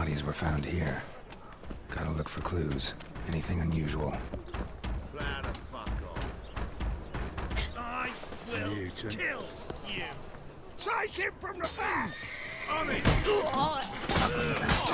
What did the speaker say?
Bodies were found here. Gotta look for clues. Anything unusual. Plan to fuck off. I will kill you. Take him from the back. On it.